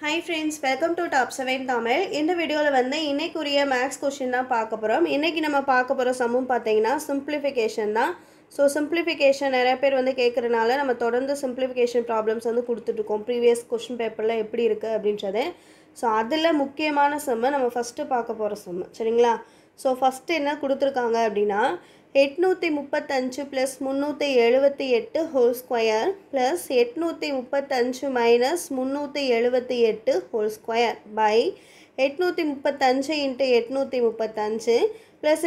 Hi friends, welcome to Top 7 Tamil. இந்த வீடியோல வந்து இன்னைக்குரிய மேக்ஸ் क्वेश्चन தான் பார்க்க போறோம். இன்னைக்கு நம்ம பார்க்க போற சம்மும் பாத்தீங்கன்னா சிம்பிளிஃபிகேஷன் தான். சோ சிம்பிளிஃபிகேஷன் நிறைய பேர் வந்து கேக்குறனால நம்ம தொடர்ந்து சிம்பிளிஃபிகேஷன் ப்ராப்ளம்ஸ் வந்து கொடுத்துட்டு இருக்கோம். previous question paperல எப்படி இருக்கு அப்படின்றது. சோ அதுல முக்கியமான சம் நம்ம ஃபர்ஸ்ட் பார்க்க போற சம். சரிங்களா? சோ ஃபர்ஸ்ட் என்ன கொடுத்திருக்காங்க அப்படினா 835 plus 378 whole square plus 835 minus 378 whole square by 835 into 835 plus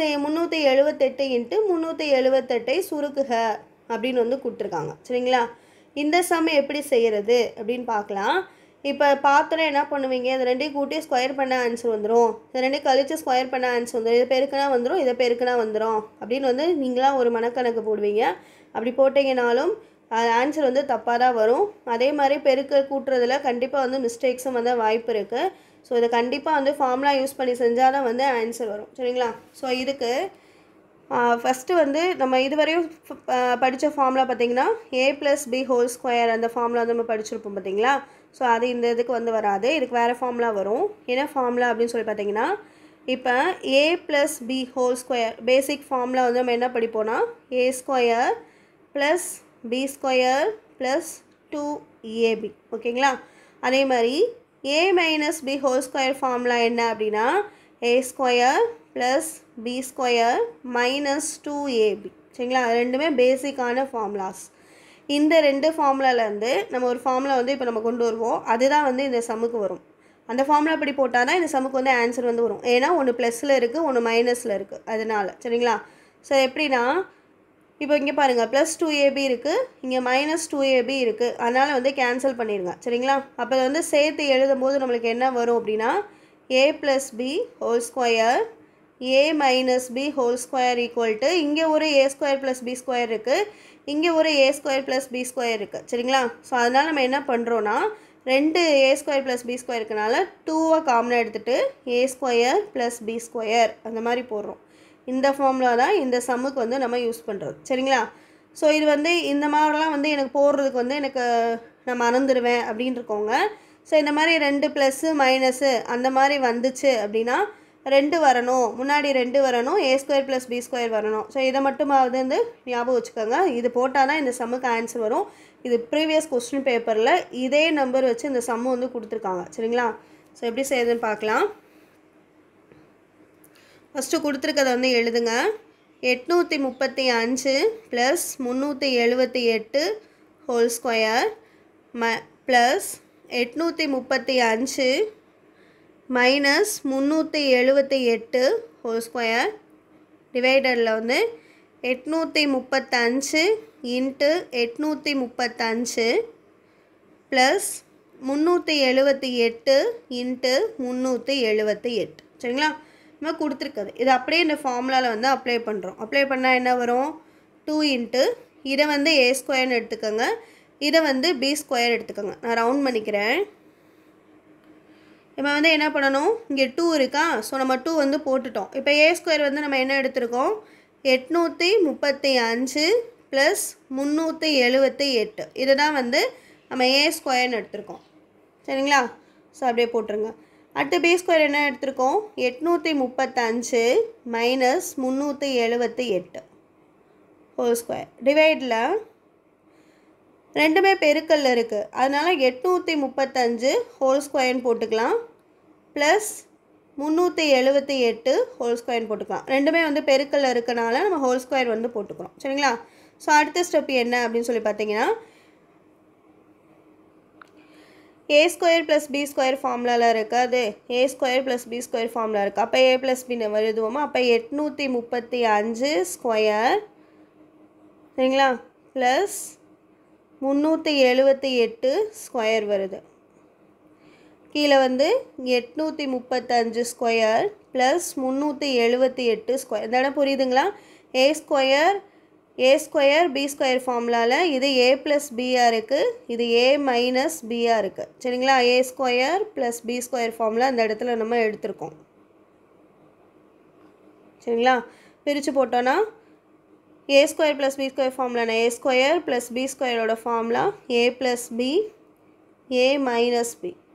378 into 378 சுருக்குக அப்படின்னு வந்து கொடுத்திருக்காங்க. சரிங்களா? இந்த சம் எப்படி செய்யறது அப்படினு பார்க்கலாம். இப்போ பார்த்தோன்னா என்ன பண்ணுவீங்க, இது ரெண்டையும் கூட்டி ஸ்கொயர் பண்ண ஆன்சர் வந்துடும், இது ரெண்டையும் கழிச்சு ஸ்கொயர் பண்ண ஆன்சர் வந்துடும், இது பெருக்குனா வந்துடும், இதை பெருக்குனா வந்துடும் அப்படின்னு வந்து நீங்களாம் ஒரு மனக்கணக்கு போடுவீங்க. அப்படி போட்டிங்கனாலும் ஆன்சர் வந்து தப்பாக தான் வரும். அதே மாதிரி பெருக்க கூட்டுறதுல கண்டிப்பாக வந்து மிஸ்டேக்ஸும் வந்து வாய்ப்பு இருக்குது. ஸோ இதை கண்டிப்பாக வந்து ஃபார்முலா யூஸ் பண்ணி செஞ்சால் தான் வந்து ஆன்சர் வரும். சரிங்களா? ஸோ இதுக்கு ஃபஸ்ட்டு வந்து நம்ம இதுவரையும் படித்த ஃபார்முலா பார்த்திங்கன்னா a + b ஹோல் ஸ்கொயர் அந்த ஃபார்முலா வந்து நம்ம படிச்சிருப்போம் பார்த்திங்களா. ஸோ அது இந்த இதுக்கு வந்து வராது, இதுக்கு வேறு ஃபார்முலா வரும். என்ன ஃபார்முலா அப்படின்னு சொல்லி பார்த்திங்கன்னா, இப்போ a + b whole square basic formula வந்து நம்ம என்ன படிப்போம்னா a square plus b square plus 2ab. ஓகேங்களா? அதே மாதிரி a - b whole square formula என்ன அப்படின்னா a square plus b square minus 2ab. சரிங்களா? ரெண்டுமே பேசிக்கான ஃபார்முலாஸ். இந்த ரெண்டு ஃபார்முலாலேருந்து நம்ம ஒரு ஃபார்முலா வந்து இப்போ நம்ம கொண்டு வருவோம், அதுதான் வந்து இந்த சம்முக்கு வரும். அந்த ஃபார்முலா இப்படி போட்டால் தான் இந்த சம்முக்கு வந்து ஆன்சர் வந்து வரும். ஏன்னா ஒன்று ப்ளஸில் இருக்குது, ஒன்று மைனஸில் இருக்குது, அதனால். சரிங்களா? ஸோ எப்படின்னா இப்போ இங்கே பாருங்கள், ப்ளஸ் 2ab இருக்குது, இங்கே மைனஸ் 2ab இருக்குது, அதனால் வந்து கேன்சல் பண்ணிடுங்க. சரிங்களா? அப்போ வந்து சேர்த்து எழுதும் போது நம்மளுக்கு என்ன வரும் அப்படின்னா a + b whole square a minus b whole square equal to இங்கே ஒரு a square plus b square இருக்குது, இங்கே ஒரு a square plus b square இருக்குது. சரிங்களா? ஸோ அதனால் நம்ம என்ன பண்ணுறோன்னா ரெண்டு a square plus b square இருக்கனால 2 காமனாக எடுத்துகிட்டு a square plus b square அந்த மாதிரி போடுறோம். இந்த ஃபார்முலா தான் இந்த சம்முக்கு வந்து நம்ம யூஸ் பண்ணுறது. சரிங்களா? ஸோ இது வந்து இந்த மாதிரிலாம் வந்து எனக்கு போடுறதுக்கு வந்து எனக்கு நான் மறந்துடுவேன் அப்படின்னு இருக்கோங்க. ஸோ இந்த மாதிரி ரெண்டு ப்ளஸ்ஸு மைனஸு அந்த மாதிரி வந்துச்சு அப்படின்னா ரெண்டு வரணும், முன்னாடி ரெண்டு வரணும், a square plus b square வரணும். ஸோ இதை மட்டுமாவது வந்து ஞாபகம் வச்சுக்கோங்க. இது போட்டால் தான் இந்த சம்முக்கு ஆன்சர் வரும். இது ப்ரீவியஸ் கொஸ்டின் பேப்பரில் இதே நம்பர் வச்சு இந்த சம்மு வந்து கொடுத்துருக்காங்க. சரிங்களா? ஸோ எப்படி செய்யுதுன்னு பார்க்கலாம். ஃபஸ்ட்டு கொடுத்துருக்கதை வந்து எழுதுங்க. 835 plus 378 whole square plus 835 minus 378 whole square டிவைடரில் வந்து 835 இன்ட்டு 835 ப்ளஸ் 378 இன்ட்டு 378. சரிங்களா? நம்ம கொடுத்துருக்குது இது அப்படியே இந்த ஃபார்முலாவில் வந்து அப்ளை பண்ணுறோம். அப்ளை பண்ணால் என்ன வரும், 2 இன்ட்டு இதை வந்து a ஸ்கொயர்னு எடுத்துக்கோங்க, இதை வந்து b ஸ்கொயர் எடுத்துக்கோங்க. நான் ரவுண்ட் பண்ணிக்கிறேன். இப்போ வந்து என்ன பண்ணணும், இங்கே 2 இருக்கா, ஸோ நம்ம 2 வந்து போட்டுட்டோம். இப்போ a ஸ்கொயர் வந்து நம்ம என்ன எடுத்திருக்கோம், 835 ப்ளஸ் 378 இதை தான் வந்து நம்ம a ஸ்கொயர்னு எடுத்திருக்கோம். சரிங்களா? ஸோ அப்படியே போட்டுருங்க. அடுத்து b ஸ்கொயர் என்ன எடுத்திருக்கோம், 835 மைனஸ் 378 ஹோல் ஸ்கொயர் டிவைடில் ரெண்டுமே பெருக்கல்ல இருக்குது, அதனால் 835 ஹோல் ஸ்கொயர்னு போட்டுக்கலாம் ப்ளஸ் 378 ஹோல் ஸ்கொயர்னு போட்டுக்கலாம். ரெண்டுமே வந்து பெருக்கல்ல இருக்கனால நம்ம ஹோல் ஸ்கொயர் வந்து போட்டுக்கிறோம். சரிங்களா? ஸோ அடுத்த ஸ்டெப் என்ன அப்படின்னு சொல்லி பார்த்தீங்கன்னா a square plus b square ஃபார்முலாவில் இருக்காது, a square plus b square formula இருக்குது. அப்போ a ப்ளஸ் b நம்ம எழுதுவோமா, அப்போ 835 ஸ்கொயர் சரிங்களா ப்ளஸ் 378 ஸ்கொயர் வருது. கீழே வந்து 835 ஸ்கொயர் ப்ளஸ் 378 ஸ்கொயர். இந்த இடம் புரியுதுங்களா? a ஸ்கொயர் b ஸ்கொயர் ஃபார்முலாவில் இது a ப்ளஸ் பியாக இருக்குது, இது a மைனஸ் பியாக இருக்குது. சரிங்களா? a square plus b square formula இந்த இடத்துல நம்ம எடுத்திருக்கோம். சரிங்களா? பிரித்து போட்டோன்னா a square plus b square formula a square plus b square ஓட formula a plus b a minus b.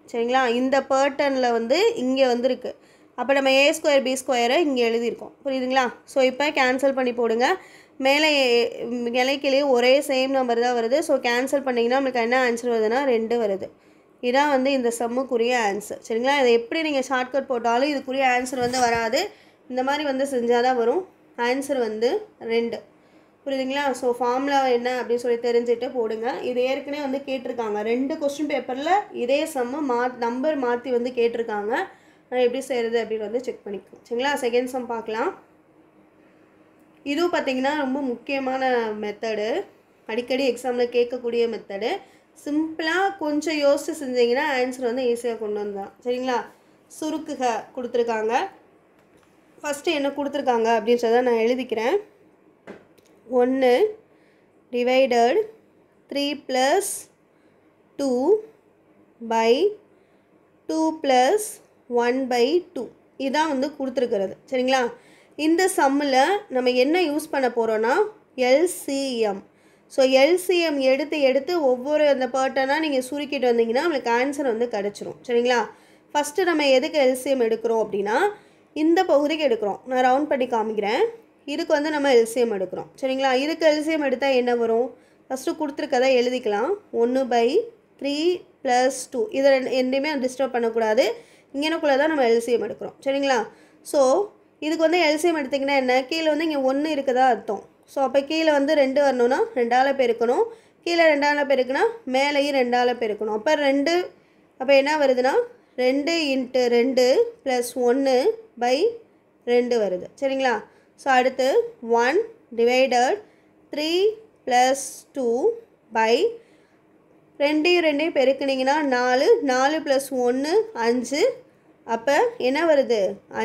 சரிங்களா. இந்த பேட்டர்னில் வந்து இங்கே வந்துருக்கு. அப்போ நம்ம ஏ ஸ்கொயர் பி ஸ்கொயரை இங்கே எழுதியிருக்கோம். புரியுதுங்களா. ஸோ இப்போ கேன்சல் பண்ணி போடுங்க. மேலே இலைக்கிலேயே ஒரே சேம் நம்பர் தான் வருது. ஸோ கேன்சல் பண்ணிங்கன்னா நம்மளுக்கு என்ன ஆன்சர் வருதுன்னா 2 வருது. இதான் வந்து இந்த சம்முக்குரிய ஆன்சர். சரிங்களா. இதை எப்படி நீங்கள் ஷார்ட்கட் போட்டாலும் இதுக்குரிய ஆன்சர் வந்து வராது. இந்த மாதிரி வந்து செஞ்சால் தான் வரும். ஆன்சர் வந்து 2. புரியுதுங்களா. ஸோ ஃபார்முலா என்ன அப்படின்னு சொல்லி தெரிஞ்சுட்டு போடுங்க. இது ஏற்கனவே வந்து கேட்டிருக்காங்க 2 கொஸ்டின் பேப்பரில் இதே சம்மு நம்பர் மாற்றி வந்து கேட்டிருக்காங்க. நான் எப்படி செய்கிறது அப்படின்னு வந்து செக் பண்ணிக்கலாம். சரிங்களா. செகண்ட் சம் பார்க்கலாம். இதுவும் பார்த்திங்கன்னா ரொம்ப முக்கியமான மெத்தடு, அடிக்கடி எக்ஸாமில் கேட்கக்கூடிய மெத்தடு. சிம்பிளாக கொஞ்சம் யோசிச்சு செஞ்சிங்கன்னா ஆன்சர் வந்து ஈஸியாக கொண்டு வந்தான். சரிங்களா. சுருக்குக கொடுத்துருக்காங்க. ஃபஸ்ட்டு என்ன கொடுத்துருக்காங்க அப்படின்றத நான் எழுதிக்கிறேன். 1 டிவைடட் 3 + 2 by 2 + 1/2 இதான் வந்து கொடுத்துருக்கிறது. சரிங்களா. இந்த சம்மில் நம்ம என்ன யூஸ் பண்ண போகிறோன்னா எல்சிஎம். ஸோ எல்சிஎம் எடுத்து ஒவ்வொரு அந்த பேட்டர்னாக நீங்கள் சுருக்கிட்டு வந்தீங்கன்னா நம்மளுக்கு ஆன்சர் வந்து கிடச்சிரும். சரிங்களா. ஃபஸ்ட்டு நம்ம எதுக்கு எல்சிஎம் எடுக்கிறோம் அப்படின்னா இந்த பகுதிக்கு எடுக்கிறோம். நான் ரவுண்ட் பண்ணி காமிக்கிறேன். இதுக்கு வந்து நம்ம எல்சிஎம் எடுக்கிறோம். சரிங்களா. இதுக்கு எல்சிஎம் எடுத்தால் என்ன வரும்? ஃபஸ்ட்டு கொடுத்துருக்கதை எழுதிக்கலாம். 1/3 + 2 இதை ரெண்டுமே டிஸ்டர்ப் பண்ணக்கூடாது. இங்கேனக்குள்ளே தான் நம்ம எல்சிஎம் எடுக்கிறோம். சரிங்களா. ஸோ இதுக்கு வந்து எல்சிஎம் எடுத்திங்கன்னா என்ன, கீழே வந்து இங்கே 1 இருக்குதா அர்த்தம். ஸோ அப்போ கீழே வந்து 2 வரணும்னா 2ஆல் பெருக்கணும். கீழே 2ஆல் பெருக்குனா மேலேயும் 2ஆல் பெருக்கணும். அப்போ 2 அப்போ என்ன வருதுன்னா 2 × 2 + 1/2 வருது. சரிங்களா. ஸோ அடுத்து 1 டிவைடட் 3 + 2 by 2 பெருக்குனிங்கன்னா 4 + 1 5. அப்போ என்ன வருது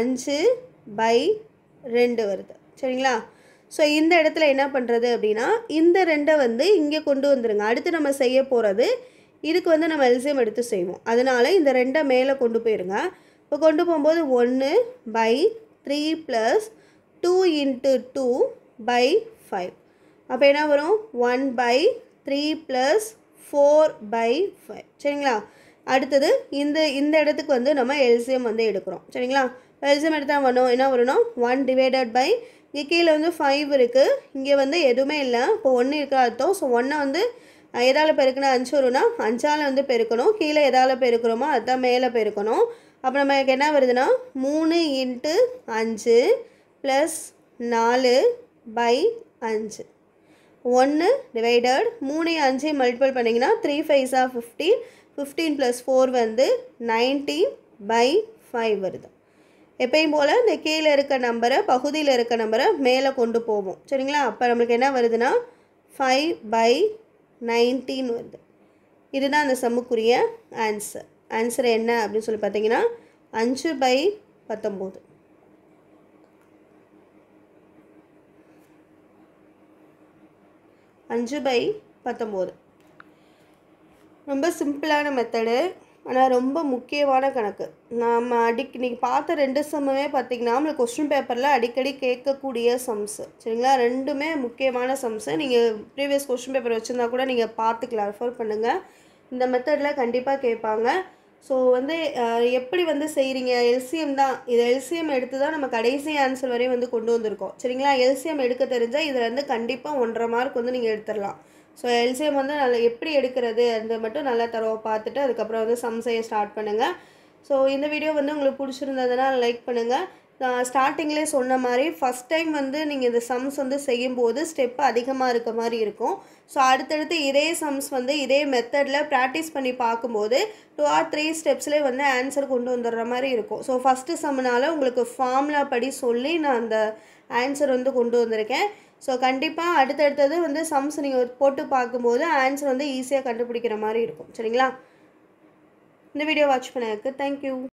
5/2 வருது. சரிங்களா. ஸோ இந்த இடத்துல என்ன பண்ணுறது அப்படின்னா இந்த 2 வந்து இங்கே கொண்டு வந்துடுங்க. அடுத்து நம்ம செய்ய போகிறது இதுக்கு வந்து நம்ம எல்சிஎம் எடுத்து செய்வோம். அதனால் இந்த 2 மேலே கொண்டு போயிருங்க. இப்போ கொண்டு போகும்போது 1/3 + 2 × 2/5. அப்போ என்ன வரும் 1/3 + 4/5. சரிங்களா. அடுத்தது இந்த இடத்துக்கு வந்து நம்ம எல்சிஎம் வந்து எடுக்கிறோம். சரிங்களா. எல்சிஎம் எடுத்தால் என்ன வரும்னா 1 டிவைடட் பை இங்கே கீழே வந்து 5 இருக்குது. இங்கே வந்து எதுவுமே இல்லை. இப்போ 1 இருக்கா அர்த்தம். ஸோ 1 வந்து எதால் பெருக்குனா 5 வரும்னா 5ஆல் வந்து பெருக்கணும். கீழே எதால் பெருக்கிறோமோ அதுதான் மேலே பெருக்கணும். அப்போ நமக்கு என்ன வருதுன்னா 3 × 5 + 4/5. 1 டிவைடட் 3 5 மல்டிபிள் பண்ணிங்கன்னா 3 5s are 15. 15 + 4 வந்து 19/5 வருது. எப்பயும் போல் இந்த கீழே இருக்க நம்பரை பகுதியில் இருக்க நம்பரை மேலே கொண்டு போவோம். சரிங்களா. அப்போ நம்மளுக்கு என்ன வருதுன்னா 5/19 வருது. இதுதான் அந்த சம்முக்குரிய ஆன்சர். ஆன்சர் என்ன அப்படின்னு சொல்லி பார்த்தீங்கன்னா 5/19. ரொம்ப சிம்பிளான மெத்தடு, ஆனால் ரொம்ப முக்கியமான கணக்கு. நம்ம நீங்கள் பார்த்த 2 சம்முமே பார்த்திங்கன்னா நம்மளுக்கு கொஸ்டின் பேப்பரில் அடிக்கடி கேட்கக்கூடிய சம்ஸு. சரிங்களா. ரெண்டுமே முக்கியமான சம்ஸு. நீங்கள் ப்ரீவியஸ் கொஸ்டின் பேப்பர் வச்சுருந்தா கூட நீங்கள் பார்த்துக்கலாம், ரெஃபர் பண்ணுங்கள். இந்த மெத்தடில் கண்டிப்பாக கேட்பாங்க. ஸோ வந்து எப்படி வந்து செய்கிறீங்க, எல்சிஎம் தான். இது எல்சிஎம் எடுத்து தான் நம்ம கடைசி ஆன்சர் வரையும் வந்து கொண்டு வந்திருக்கோம். சரிங்களா. எல்சிஎம் எடுக்க தெரிஞ்சால் இதில் வந்து கண்டிப்பாக 1.5 மார்க் வந்து நீங்கள் எடுத்துடலாம். ஸோ எல்சிஎம் வந்து நல்லா எப்படி எடுக்கிறது அந்த மட்டும் நல்லா தரவை பார்த்துட்டு அதுக்கப்புறம் வந்து சம் செய்ய ஸ்டார்ட் பண்ணுங்கள். ஸோ இந்த வீடியோ வந்து உங்களுக்கு பிடிச்சிருந்ததுன்னா லைக் பண்ணுங்கள். நான் ஸ்டார்டிங்லேயே சொன்ன மாதிரி ஃபஸ்ட் டைம் வந்து நீங்கள் இந்த சம்ஸ் வந்து செய்யும்போது ஸ்டெப் அதிகமாக இருக்க மாதிரி இருக்கும். ஸோ அடுத்தடுத்து இதே சம்ஸ் வந்து இதே மெத்தடில் ப்ராக்டிஸ் பண்ணி பார்க்கும்போது 2 or 3 ஸ்டெப்ஸ்லேயே வந்து ஆன்சர் கொண்டு வந்துடுற மாதிரி இருக்கும். ஸோ ஃபஸ்ட்டு சம்னால உங்களுக்கு ஃபார்முலா படி சொல்லி நான் அந்த ஆன்சர் வந்து கொண்டு வந்திருக்கேன். ஸோ கண்டிப்பாக அடுத்தடுத்தது வந்து சம்ஸ் நீங்கள் போட்டு பார்க்கும்போது ஆன்சர் வந்து ஈஸியாக கண்டுபிடிக்கிற மாதிரி இருக்கும். சரிங்களா. இந்த வீடியோ வாட்ச் பண்ணதுக்கு தேங்க்யூ.